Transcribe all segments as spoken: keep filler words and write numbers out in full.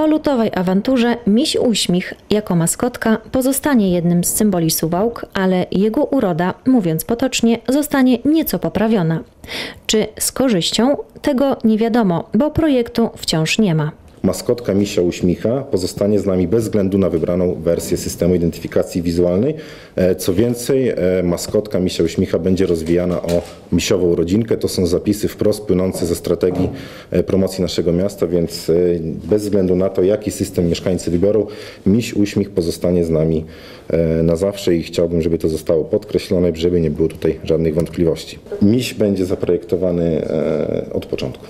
Po lutowej awanturze miś Uśmich jako maskotka pozostanie jednym z symboli Suwałk, ale jego uroda, mówiąc potocznie, zostanie nieco poprawiona. Czy z korzyścią? Tego nie wiadomo, bo projektu wciąż nie ma. Maskotka misia Uśmicha pozostanie z nami bez względu na wybraną wersję systemu identyfikacji wizualnej. Co więcej, maskotka misia Uśmicha będzie rozwijana o misiową rodzinkę. To są zapisy wprost płynące ze strategii promocji naszego miasta, więc bez względu na to, jaki system mieszkańcy wybiorą, miś Uśmich pozostanie z nami na zawsze i chciałbym, żeby to zostało podkreślone, żeby nie było tutaj żadnych wątpliwości. Miś będzie zaprojektowany od początku.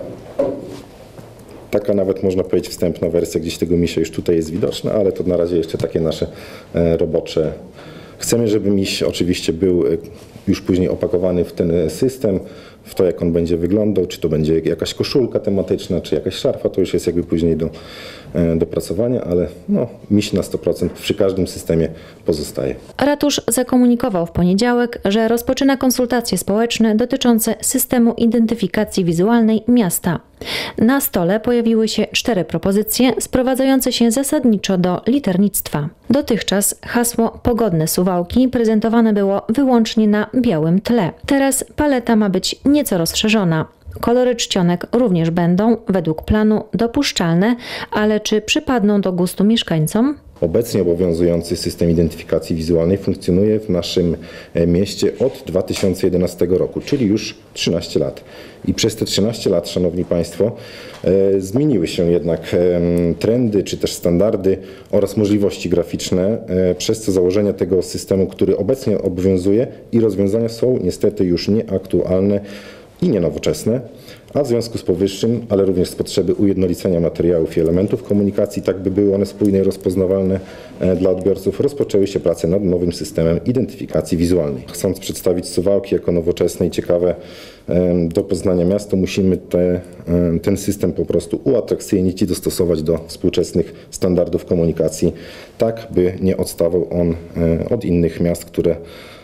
Taka nawet można powiedzieć wstępna wersja, gdzieś tego misia już tutaj jest widoczna, ale to na razie jeszcze takie nasze robocze. Chcemy, żeby miś oczywiście był już później opakowany w ten system, w to, jak on będzie wyglądał, czy to będzie jakaś koszulka tematyczna, czy jakaś szarfa, to już jest jakby później do dopracowania, ale no, miś na sto procent przy każdym systemie pozostaje. Ratusz zakomunikował w poniedziałek, że rozpoczyna konsultacje społeczne dotyczące systemu identyfikacji wizualnej miasta. Na stole pojawiły się cztery propozycje sprowadzające się zasadniczo do liternictwa. Dotychczas hasło Pogodne Suwałki prezentowane było wyłącznie na białym tle. Teraz paleta ma być nieco rozszerzona. Kolory czcionek również będą, według planu, dopuszczalne, ale czy przypadną do gustu mieszkańcom? Obecnie obowiązujący system identyfikacji wizualnej funkcjonuje w naszym mieście od dwa tysiące jedenastego roku, czyli już trzynaście lat. I przez te trzynaście lat, szanowni państwo, e, zmieniły się jednak e, trendy, czy też standardy oraz możliwości graficzne, e, przez co założenia tego systemu, który obecnie obowiązuje i rozwiązania są niestety już nieaktualne i nienowoczesne, a w związku z powyższym, ale również z potrzeby ujednolicenia materiałów i elementów komunikacji, tak by były one spójne i rozpoznawalne dla odbiorców, rozpoczęły się prace nad nowym systemem identyfikacji wizualnej. Chcąc przedstawić Suwałki jako nowoczesne i ciekawe do poznania miasto, musimy te, ten system po prostu uatrakcyjnić i dostosować do współczesnych standardów komunikacji, tak by nie odstawał on od innych miast, które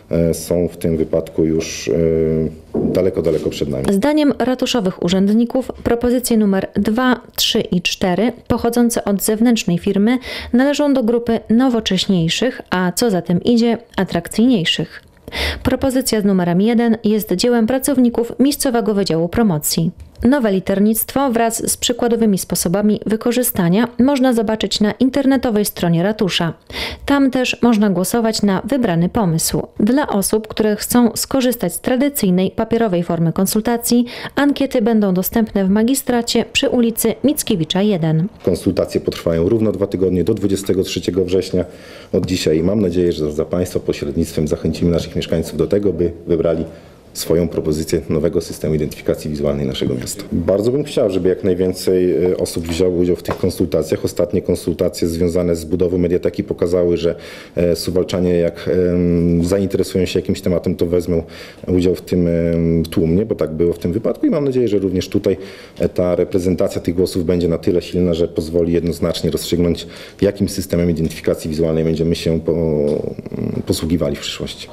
są w tym wypadku już daleko, daleko przed nami. Zdaniem ratuszowych urzędników propozycje numer dwa, trzy i cztery pochodzące od zewnętrznej firmy należą do grupy nowocześniejszych, a co za tym idzie, atrakcyjniejszych. Propozycja z numerem jeden jest dziełem pracowników miejscowego Wydziału Promocji. Nowe liternictwo wraz z przykładowymi sposobami wykorzystania można zobaczyć na internetowej stronie ratusza. Tam też można głosować na wybrany pomysł. Dla osób, które chcą skorzystać z tradycyjnej papierowej formy konsultacji, ankiety będą dostępne w magistracie przy ulicy Mickiewicza jeden. Konsultacje potrwają równo dwa tygodnie do dwudziestego trzeciego września od dzisiaj i mam nadzieję, że za państwa pośrednictwem zachęcimy naszych mieszkańców do tego, by wybrali swoją propozycję nowego systemu identyfikacji wizualnej naszego miasta. Bardzo bym chciał, żeby jak najwięcej osób wzięło udział w tych konsultacjach. Ostatnie konsultacje związane z budową mediateki pokazały, że suwalczanie jak zainteresują się jakimś tematem, to wezmą udział w tym tłumnie, bo tak było w tym wypadku i mam nadzieję, że również tutaj ta reprezentacja tych głosów będzie na tyle silna, że pozwoli jednoznacznie rozstrzygnąć, jakim systemem identyfikacji wizualnej będziemy się posługiwali w przyszłości.